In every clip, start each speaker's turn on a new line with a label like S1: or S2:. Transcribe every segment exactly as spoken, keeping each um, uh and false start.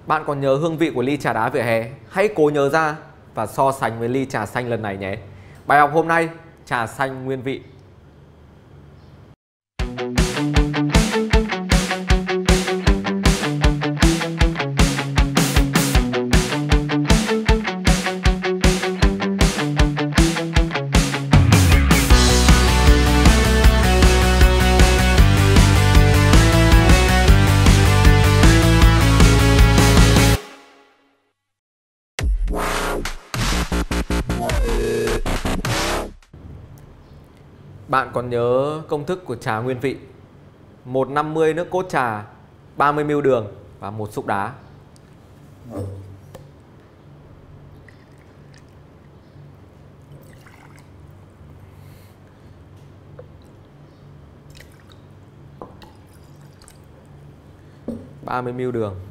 S1: Bạn còn nhớ hương vị của ly trà đá vỉa hè? Hãy cố nhớ ra và so sánh với ly trà xanh lần này nhé. Bài học hôm nay, trà xanh nguyên vị. Bạn còn nhớ công thức của trà nguyên vị? một trăm năm mươi nước cốt trà, ba mươi mi li lít đường và một xúc đá. ba mươi mi li lít đường.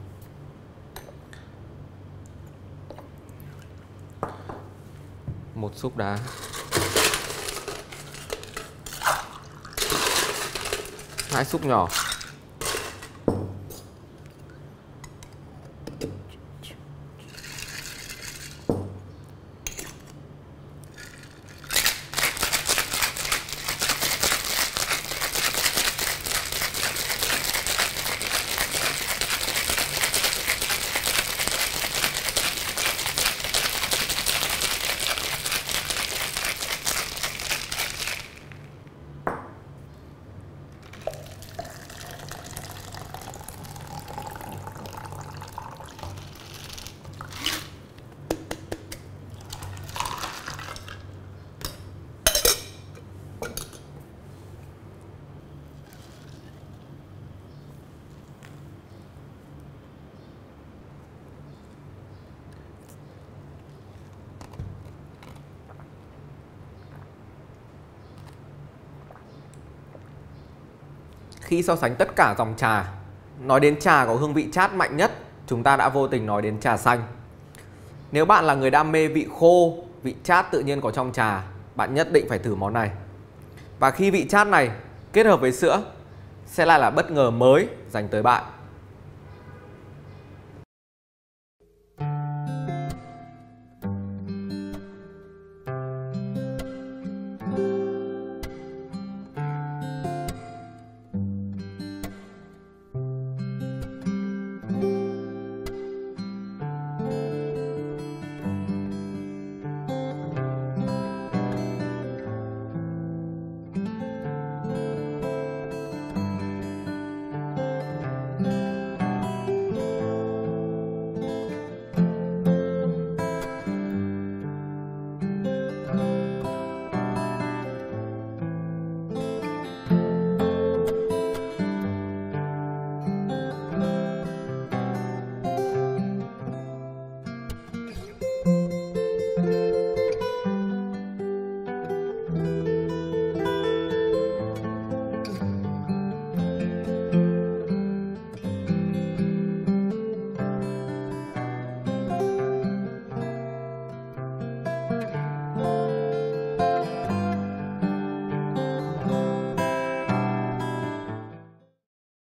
S1: Một xúc đá. Hai xúc nhỏ. Khi so sánh tất cả dòng trà, nói đến trà có hương vị chát mạnh nhất, chúng ta đã vô tình nói đến trà xanh. Nếu bạn là người đam mê vị khô, vị chát tự nhiên có trong trà, bạn nhất định phải thử món này. Và khi vị chát này kết hợp với sữa sẽ lại là bất ngờ mới dành tới bạn.